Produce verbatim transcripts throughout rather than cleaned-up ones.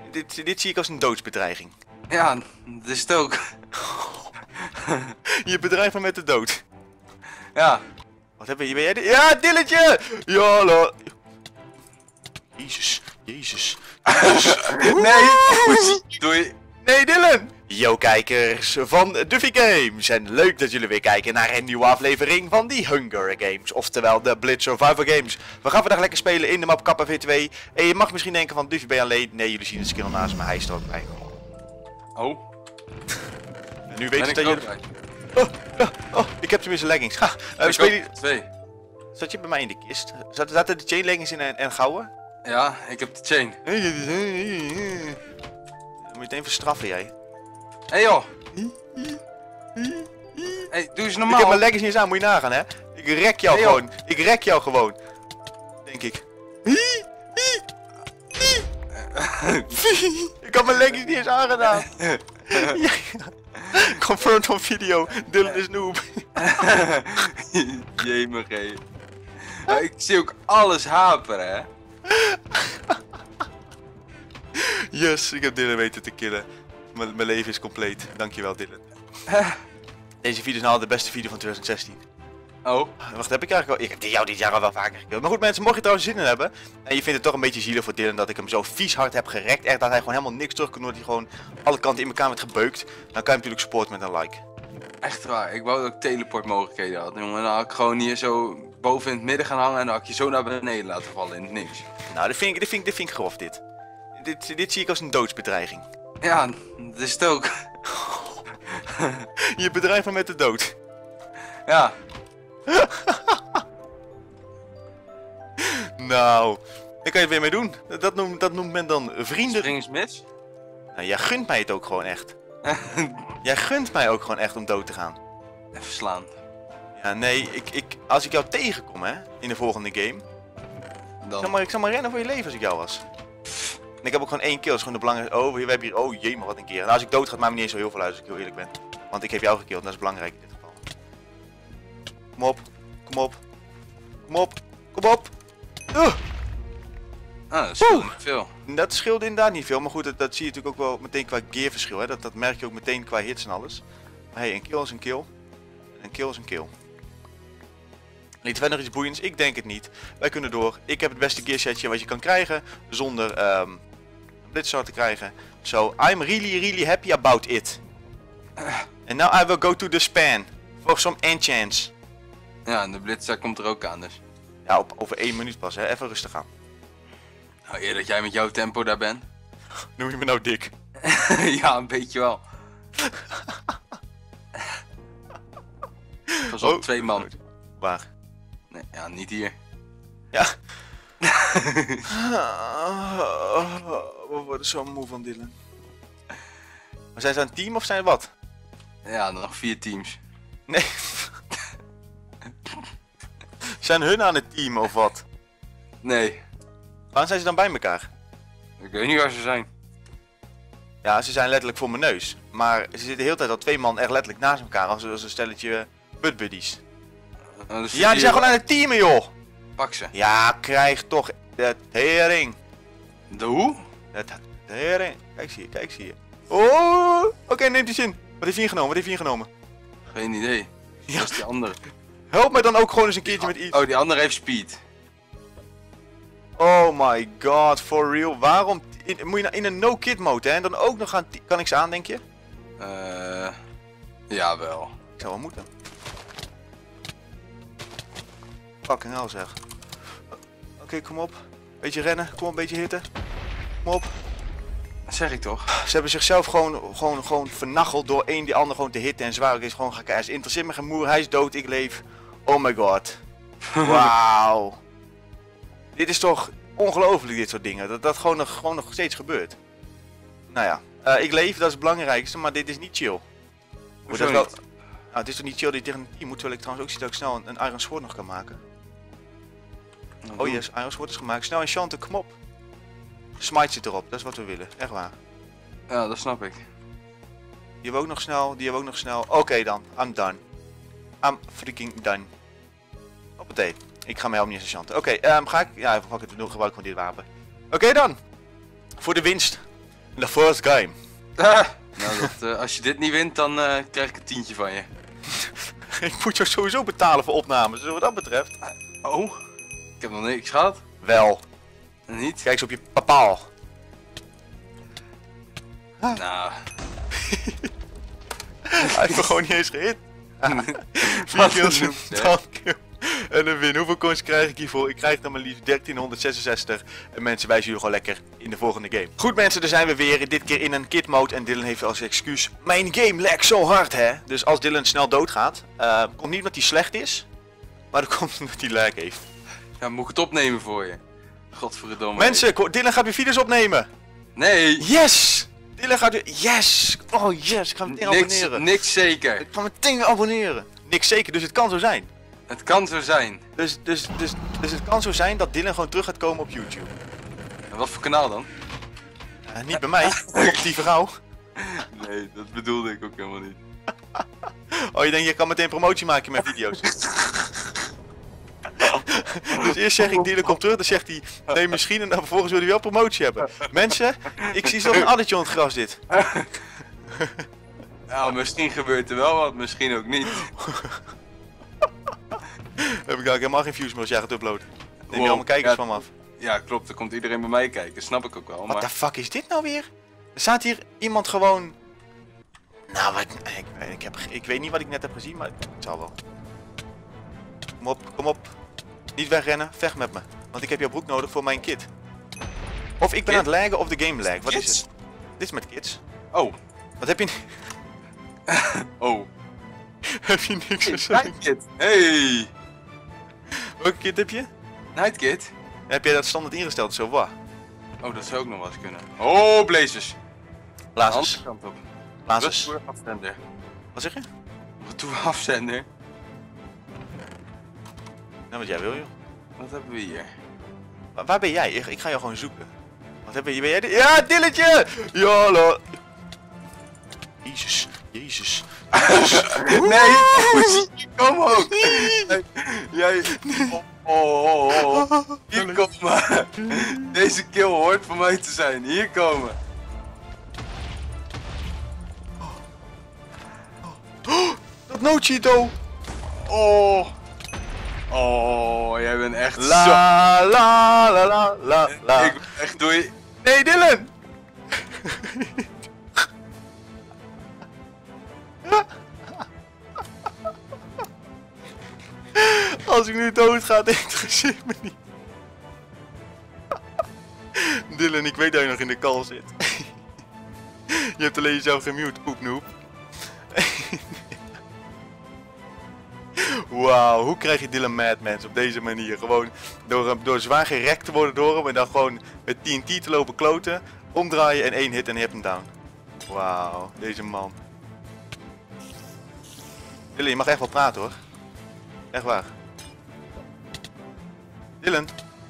dit, dit zie ik als een doodsbedreiging. Ja, dat is het ook. Je bedreigt me met de dood. Ja. Wat heb je? Ben jij? Ja, Dilletje! Ja, lo. Jezus, Jezus. Nee! Doei! Nee, Dylan! Yo kijkers van Duffy Games en leuk dat jullie weer kijken naar een nieuwe aflevering van die Hunger Games, oftewel de Blitz Survival Games. We gaan vandaag lekker spelen in de map K V twee en je mag misschien denken van Duffy ben je alleen? Nee, jullie zien het skill naast me, hij is er ook bij. Oh. En nu weet je dat je... Bij. Oh, oh, oh, ik heb tenminste leggings. Ha, uh, we spelen... Twee. Zat je bij mij in de kist? Zat, zaten de chain leggings in en, en gouden? Ja, ik heb de chain. Meteen verstraffen jij. Hé hey, joh! Hey, doe eens normaal. Ik heb mijn leggings niet eens aan, moet je nagaan hè. Ik rek jou hey, gewoon. Ik rek jou gewoon. Denk ik. Ik had mijn leggings niet eens aangedaan. Confirmed on video. Dylan is noob. Jemig. Ja, ik zie ook alles haperen hè. Yes, ik heb Dylan weten te killen. Mijn, mijn leven is compleet. Dankjewel Dylan. Deze video is nou de beste video van twintig zestien. Oh. Wacht, heb ik eigenlijk al... Ik heb jou dit jaar al wel vaker gekild. Maar goed mensen, mocht je trouwens zin in hebben. En je vindt het toch een beetje zielig voor Dylan dat ik hem zo vies hard heb gerekt. Echt dat hij gewoon helemaal niks terug kon doen. Dat hij gewoon alle kanten in elkaar werd gebeukt. Dan kan je hem natuurlijk supporten met een like. Echt waar, ik wou dat ik teleport had, jongen. Dan had ik gewoon hier zo boven in het midden gaan hangen en dan had ik je zo naar beneden laten vallen in het niks. Nou, dit vind ik, dit vind ik, dit vind ik grof dit. Dit, dit zie ik als een doodsbedreiging. Ja, dat is het ook. Je bedreigt me met de dood. Ja. Nou, daar kan je het weer mee doen. Dat noemt, dat noemt men dan vrienden. Spring eens mis. Nou, jij gunt mij het ook gewoon echt. Jij gunt mij ook gewoon echt om dood te gaan. Even slaan. Ja, nee, ik, ik, als ik jou tegenkom hè, in de volgende game. Dan. Ik, zal maar, ik zal maar rennen voor je leven als ik jou was. En ik heb ook gewoon één kill, dat is gewoon de belangrijkste. Oh, we hebben hier, oh jee, maar wat een keer. Nou, als ik dood ga, maakt me niet eens zo heel veel uit als ik heel eerlijk ben. Want ik heb jou gekild, dat is belangrijk in dit geval. Kom op, kom op, kom op, kom op. Uh! Ah, dat scheelt niet veel. Dat scheelt inderdaad niet veel, maar goed, dat, dat zie je natuurlijk ook wel meteen qua gearverschil. Hè? Dat, dat merk je ook meteen qua hits en alles. Maar hey, een kill is een kill. Een kill is een kill. Niet verder nog iets boeiends? Ik denk het niet. Wij kunnen door. Ik heb het beste gearsetje wat je kan krijgen zonder um, een blitzstart te krijgen. So, I'm really really happy about it. And now I will go to the span. For some enchants. Ja, en de blitzer komt er ook aan dus. Ja, op, over één minuut pas hè. Even rustig aan. Nou, eer dat jij met jouw tempo daar bent. Noem je me nou dik? Ja, een beetje wel. Pas op, Oh, twee man. Waar? Nee, ja, niet hier. Ja. We worden zo moe van Dylan. Maar zijn ze een team of zijn wat? Ja, nog vier teams. Nee. Zijn hun aan het team of wat? Nee. Waarom zijn ze dan bij elkaar? Ik weet niet waar ze zijn. Ja, ze zijn letterlijk voor mijn neus. Maar ze zitten de hele tijd al twee man echt letterlijk naast elkaar als, als een stelletje buttbuddies. Uh, dus Ja, die zijn gewoon aan het teamen joh! Pak ze. Ja, krijg toch de tering. De hoe? De tering. Kijk zie je, kijk zie je. Oh, oké, okay, neemt die zin. Wat heeft hij ingenomen? Wat heeft hij ingenomen? Geen idee. Ja. Dat is die andere. Help mij dan ook gewoon eens een keertje met iets. Oh, die andere heeft speed. Oh my god, for real. Waarom? In, moet je nou in een no-kid mode hè? En dan ook nog gaan... Kan ik ze aan, denk je? Eh... Uh, jawel. Ik zou wel moeten. Fucking hell zeg. Oké, okay, kom op. Beetje rennen, kom op, een beetje hitten. Kom op. Dat zeg ik toch? Ze hebben zichzelf gewoon, gewoon, gewoon vernacheld door één die ander gewoon te hitten en zwaar is gewoon gaan kijken. Interesseert me geen moer, hij is dood, ik leef. Oh my god. Wauw. Dit is toch ongelooflijk dit soort dingen. Dat dat gewoon nog, gewoon nog steeds gebeurt. Nou ja, uh, ik leef, dat is het belangrijkste, maar dit is niet chill. Hoezo dat wel... niet? Nou, het is toch niet chill dat je tegen een team moet, terwijl ik trouwens ook zie dat ik snel een, een Iron Sword nog kan maken. Nou, Oh doe. yes, Iron Sword is gemaakt. Snel enchanten, kom op. Smite zit erop, dat is wat we willen. Echt waar. Ja, dat snap ik. Die hebben we ook nog snel, die hebben we ook nog snel. Oké okay, dan, I'm done. I'm freaking done. Hoppatee. Ik ga mij helemaal niet eens enchanten. Oké, okay, um, ga ik... Ja, fuck het, we doen gebruik van dit wapen. Oké okay, dan. Voor de winst. The first game. Ah, nou, dat, uh, als je dit niet wint, dan uh, krijg ik een tientje van je. Ik moet jou sowieso betalen voor opnames, dus wat dat betreft. Oh, ik heb nog niks gehad. Wel. Niet? Kijk eens op je papaal. Nou. Hij heeft me gewoon niet eens gehit. Vier kills en twaalf kills. En een win. Hoeveel coins krijg ik hiervoor? Ik krijg dan maar liefst dertienhonderdzesenzestig. En mensen wijzen jullie gewoon lekker in de volgende game. Goed mensen, daar zijn we weer. Dit keer in een kit mode. En Dylan heeft als excuus: mijn game lag zo hard hè. Dus als Dylan snel doodgaat. Uh, komt niet omdat hij slecht is. Maar dat komt omdat hij lag heeft. Ja, moet ik het opnemen voor je? Godverdomme. Mensen, Dylan gaat weer video's opnemen. Nee. Yes! Dylan gaat weer... Yes! Oh yes, ik ga meteen niks, abonneren. Niks zeker. Ik ga meteen weer abonneren. Niks zeker, dus het kan zo zijn. Het kan zo zijn. Dus, dus, dus, dus het kan zo zijn dat Dylan gewoon terug gaat komen op YouTube. En wat voor kanaal dan? Uh, niet bij mij, op die vrouw. Nee, dat bedoelde ik ook helemaal niet. Oh, je denkt je kan meteen promotie maken met video's. Dus eerst zeg ik Dylan komt terug, dan zegt hij nee misschien en dan vervolgens wil hij wel promotie hebben. Mensen, ik zie zo'n addertje op het gras dit. Nou, misschien gebeurt er wel wat, misschien ook niet. Heb ik daar helemaal geen views meer als jij gaat uploaden. Neem je Wow, allemaal kijkers ja, van me af. Ja, klopt, er komt iedereen bij mij kijken, snap ik ook wel. Wat Maar... de fuck is dit nou weer? Er staat hier iemand gewoon... Nou, wat, ik, ik, heb, ik weet niet wat ik net heb gezien, maar het zal wel. Kom op, kom op. Niet wegrennen, vecht met me. Want ik heb jouw broek nodig voor mijn kit. Of ik ben Kit? aan het laggen of de game lag. Wat Kids? is het? Dit is met kids. Oh. Wat heb je... Oh. Heb je niks gezegd? Nightkit. Hey. Welke kit heb je? Nightkit. Heb jij dat standaard ingesteld zo? Waar? Oh, dat zou ook nog wel eens kunnen. Oh, blazers. Blazers. Andere kant op. Blazers. Retour afzender. Wat zeg je? Retour afzender. Nou, wat jij wil, joh. Wat hebben we hier? Waar, waar ben jij? Ik, ik ga jou gewoon zoeken. Wat heb je? Ben jij? Ja, Dilletje! Jolo! Jezus, Jezus. Nee, kom ook. Jij. Oh, oh, oh, oh. Hier komen. Deze kill hoort voor mij te zijn. Hier komen. Dat no Cheeto! Oh. Oh, jij bent echt La zo... la la la la la. Ik ben echt doei. Nee, Dylan! Als ik nu dood ga, interesseert me niet. Dylan, ik weet dat je nog in de call zit. Je hebt alleen jezelf gemute, poepnoep. Wauw, hoe krijg je Dylan mad, mensen, op deze manier? Gewoon door, door zwaar gerekt te worden door hem en dan gewoon met T N T te lopen kloten, omdraaien en één hit en je hebt hem down. Wauw, deze man. Dylan, je mag echt wel praten hoor. Echt waar. Dylan.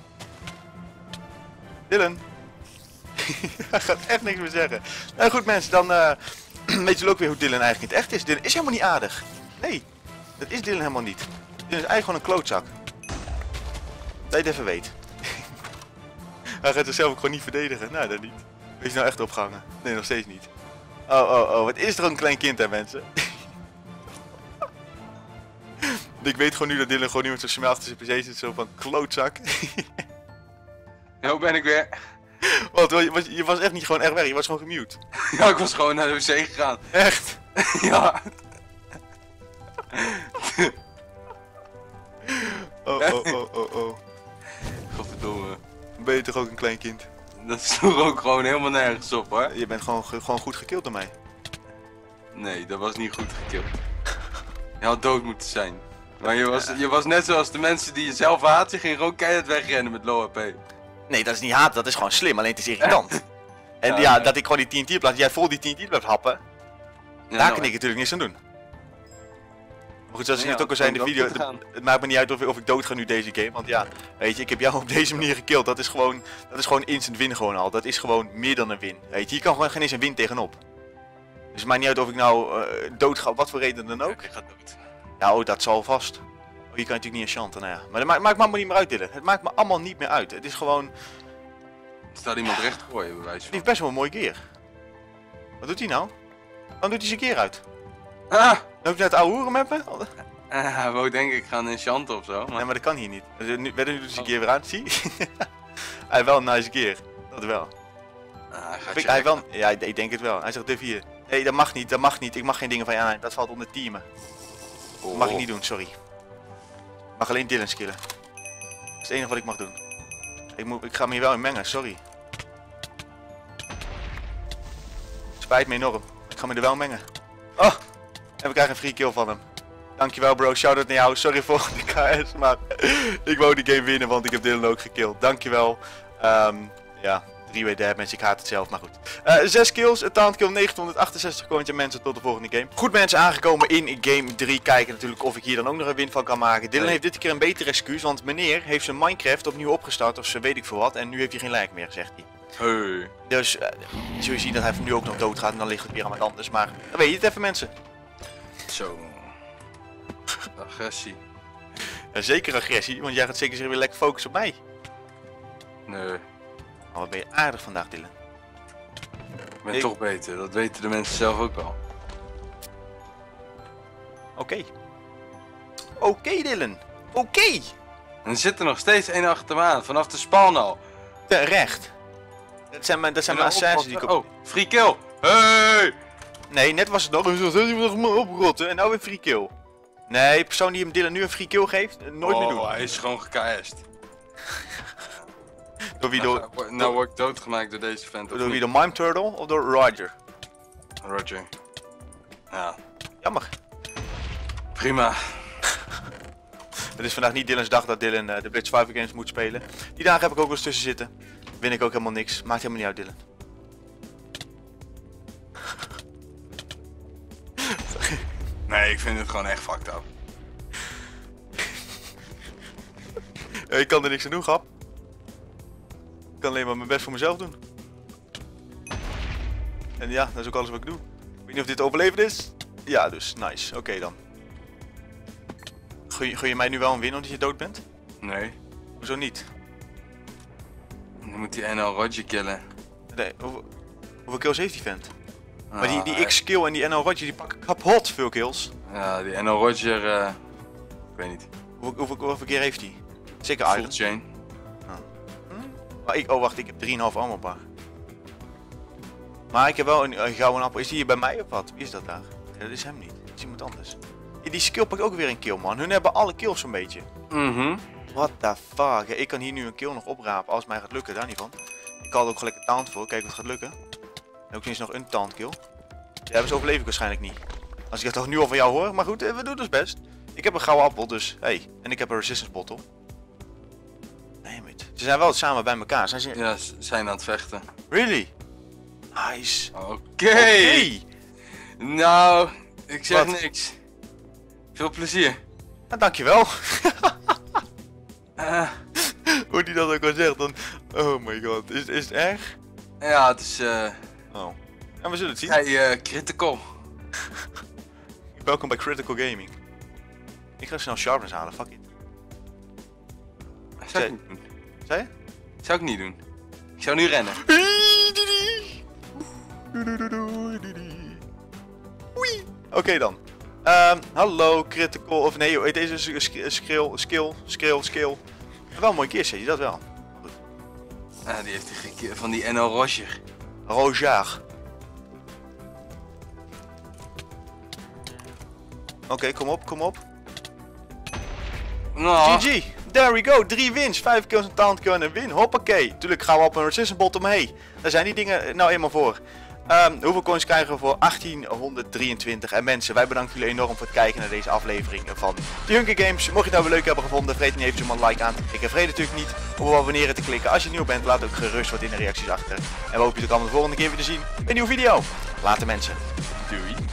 Dylan. Hij gaat echt niks meer zeggen. Nou goed mensen, dan uh, weet je ook weer hoe Dylan eigenlijk in het echt is. Dylan is helemaal niet aardig. Nee, dat is Dylan helemaal niet. Dylan is eigenlijk gewoon een klootzak. Dat je het even weet. Hij gaat zichzelf ook gewoon niet verdedigen. Nou, dat niet. Wees je nou echt opgehangen? Nee, nog steeds niet. Oh, oh, oh. Wat is er een klein kind hè mensen? Ik weet gewoon nu dat Dylan gewoon iemand zo smel achter zijn pc zit, zo van klootzak. Zo ben ik weer. Wat, je was, je was echt niet gewoon echt weg, je was gewoon gemute. Ja, ik was gewoon naar de wc gegaan. Echt? Ja. Oh, oh, oh, oh, oh. Godverdomme. Ben je toch ook een klein kind? Dat sloeg ook gewoon helemaal nergens op hoor. Je bent gewoon, gewoon goed gekild door mij. Nee, dat was niet goed gekild. Je had dood moeten zijn. Maar je was, je was net zoals de mensen die je zelf haat, je ging gewoon keihard wegrennen met low H P. Nee, dat is niet haat, dat is gewoon slim, alleen het is irritant. En ja, Ja, ja, ja. dat ik gewoon die T N T blijf, jij vol die T N T blijft happen, Ja, daar nou, kan ik natuurlijk niks aan doen. Maar goed, zoals je Ja, net ook al zei in de dat video, moet het, gaan. het maakt me niet uit of, of ik dood ga nu deze game. Want ja, weet je, ik heb jou op deze manier gekild. Dat is gewoon, dat is gewoon instant win gewoon al. Dat is gewoon meer dan een win. Weet je, hier kan gewoon geen eens een win tegenop. Dus het maakt niet uit of ik nou uh, dood ga, op wat voor reden dan ook. Ik ga dood. Ja, oh, dat zal vast. Oh, je kan natuurlijk niet aan chanten, nou ja. Maar dat maakt, maakt me allemaal niet meer uit, Dylan. Het maakt me allemaal niet meer uit. Het is gewoon... Er staat iemand recht voor je, bij wijze Het van. heeft best wel een mooi gear. Wat doet hij nou? Waarom doet hij zijn keer uit? Ah! Loop je net ouwe hoeren met me? Uh, hij wou denk ik gaan enchanten of zo. Maar... Nee, maar dat kan hier niet. Nu, nu doet zijn keer weer aan, zie je? Hij heeft wel een nice keer. Dat wel. Ah, hij gaat Ik, je hij wel, ja, ik denk het wel. Hij zegt Div hier. Nee, dat mag niet, dat mag niet. Ik mag geen dingen van je aan. Dat valt onder teamen. Dat mag ik niet doen, sorry. Ik mag alleen Dylan skillen. Dat is het enige wat ik mag doen. Ik, moet, ik ga me hier wel in mengen, sorry. Spijt me enorm. Ik ga me er wel mengen. Oh! En we krijgen een free kill van hem. Dankjewel bro, shout-out naar jou. Sorry voor de K S, maar ik wou die game winnen, want ik heb Dylan ook gekilld. Dankjewel. Um, ja, drie way damage, ik haat het zelf, maar goed. Uh, zes kills, een talent kill, negentienhonderdachtenzestig coins en mensen tot de volgende game. Goed mensen, aangekomen in game drie. Kijken natuurlijk of ik hier dan ook nog een win van kan maken. Dylan nee. heeft dit keer een beter excuus, want meneer heeft zijn Minecraft opnieuw opgestart of ze weet ik veel wat. En nu heeft hij geen lijk meer, zegt hij. Hey. Dus uh, zul je zien dat hij nu ook nog dood gaat en dan ligt het weer aan wat anders. Maar dan weet je het even mensen. Zo. Agressie. Ja, zeker agressie, want jij gaat zeker zich weer lekker focussen op mij. Nee. Oh, wat ben je aardig vandaag, Dylan. Ik ben ik... toch beter, dat weten de mensen zelf ook wel. Oké. Okay. Oké, okay, Dylan. Oké. Okay. En er zit er nog steeds één achter me aan, vanaf de spawn al. Terecht. Dat zijn mijn, dat zijn mijn assassins die ik op... Oh, free kill. Hey! Nee, net was het nog. Hij nog maar oprotten en nou weer free kill. Nee, de persoon die hem Dylan nu een free kill geeft, nooit oh, meer doen. Hij is gewoon gek'st. Door wie door... Nou, nou word ik doodgemaakt door deze vent. Door wie, door Mime Turtle of door Roger? Roger. Ja. Jammer. Prima. Het is vandaag niet Dylan's dag dat Dylan uh, de Blitz vijf games moet spelen. Die dagen heb ik ook wel eens tussen zitten. Win ik ook helemaal niks. Maakt helemaal niet uit, Dylan. Nee, ik vind het gewoon echt fucked up. Ik kan er niks aan doen, grap. Ik kan alleen maar mijn best voor mezelf doen. En ja, dat is ook alles wat ik doe. Ik weet niet of dit overleven is. Ja, dus nice. Oké okay, dan. Gun je, gun je mij nu wel een win omdat je dood bent? Nee. Hoezo niet? Dan moet die N L Roger killen. Nee, hoeveel, hoeveel kills heeft die vent? Ah, maar die, die X-kill en die N L Roger die pakken kapot veel kills. Ja, die N L Roger, uh, ik weet niet. Hoeveel, hoeveel, hoeveel keer heeft hij? Zeker Full Iron. chain. Oh. Hm? Maar ik, oh wacht, ik heb drie komma vijf ammo bar. Maar ik heb wel een, een gouden appel. Is die hier bij mij of wat? Wie is dat daar? Ja, dat is hem niet. Dat is iemand anders. Ja, die skill pakt ook weer een kill, man. Hun hebben alle kills zo'n beetje. Mhm. What the fuck? Ja, ik kan hier nu een kill nog oprapen als het mij gaat lukken, daar niet van. Ik had er ook gelijk een taunt voor, kijk wat gaat lukken. En ook eens nog een taunt kill. Ja, dus overleef ik waarschijnlijk niet. Als ik het toch nu al van jou hoor, maar goed, we doen dus best. Ik heb een gouden appel, dus hey. En ik heb een resistance bottle. Nee, mate. Ze zijn wel samen bij elkaar. Zijn ze... Ja, ze zijn aan het vechten. Really? Nice. Oké. Okay. Okay. Nou, ik zeg wat? Niks. Veel plezier. Nou, dankjewel. uh. Hoe die dat ook al zegt, dan... Oh my god, is, is het erg? Ja, het is... Uh... Oh. En we zullen het zien. Hey, uh, critical. Welkom bij Critical Gaming. Ik ga snel sharpness halen, fuck it. Zou ik niet doen. Zei je? Zou ik niet doen. Ik zou nu rennen. Oké okay, dan. Um, hallo, critical, of nee, joh, deze is skill, skill, skill, skill, skill. Wel een mooi keer, zeg je dat wel. Goed. Ah, die heeft die van die N L Roger. Roger. Oké, okay, kom op, kom op. No. G G, there we go, drie wins, vijf kills, een talent kill en een win, hoppakee. Tuurlijk gaan we op een resistance bottom, hey. Daar zijn die dingen nou eenmaal voor. Um, hoeveel coins krijgen we voor achttienhonderddrieëntwintig? En mensen, wij bedanken jullie enorm voor het kijken naar deze aflevering van de Hunger Games. Mocht je het nou weer leuk hebben gevonden, vergeet niet even om een like aan te klikken. Vergeet natuurlijk niet om op abonneren te klikken. Als je nieuw bent, laat ook gerust wat in de reacties achter. En we hopen jullie allemaal de volgende keer weer te zien bij een nieuwe video. Later mensen. Doei.